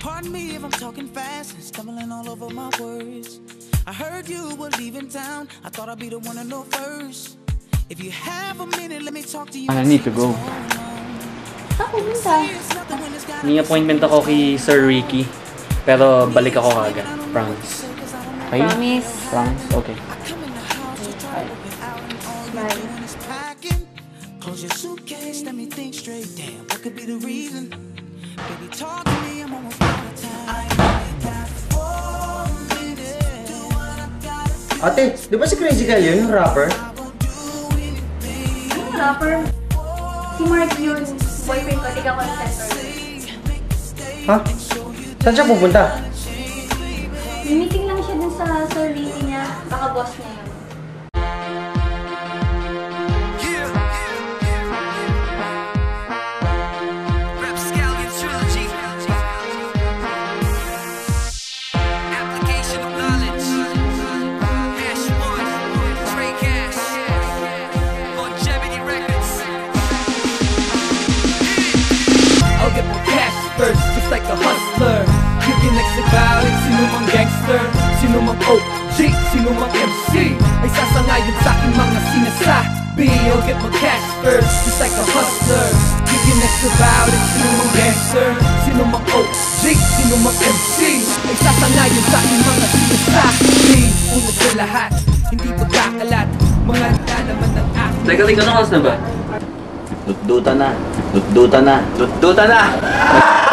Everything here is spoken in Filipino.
Pardon me if I'm talking fast and stumbling all over my words. I heard you were leaving town. I thought I'd be the one to know first. If you have a minute, let me talk to you. I need to go. May appointment ako kay Sir Ricky. Pero balik ako kagad. Promise. Okay? Promise. Promise? Okay. Bye. Close your suitcase, let me think straight. Damn, what could be the reason? Baby, talk to me, I'm almost out of time. Ate, di ba si Crazy Girl yun, yung rapper? Anong rapper? Si Mark yun. Boyfriend ko, tiga content or... Ha? Saan siya pupunta? Meeting lang siya dun sa Sir Ricky niya. Baka boss niya yun. Just like a hustler, you can next about it. Sino mang gangster, sino mang OG, sino mang MC ay sasangayon sa aking mga sinasabi. I'll get my cash first, just like a hustler. You can next about it. Sino mang gangster, sino mang OG, sino mang MC ay sasangayon sa aking mga sinasabi. Una sa lahat, hindi pagkakalat, mga nalaman ng aking. Teka, anong oras na ba? Dutduta na. Dutduta na. Dutduta na!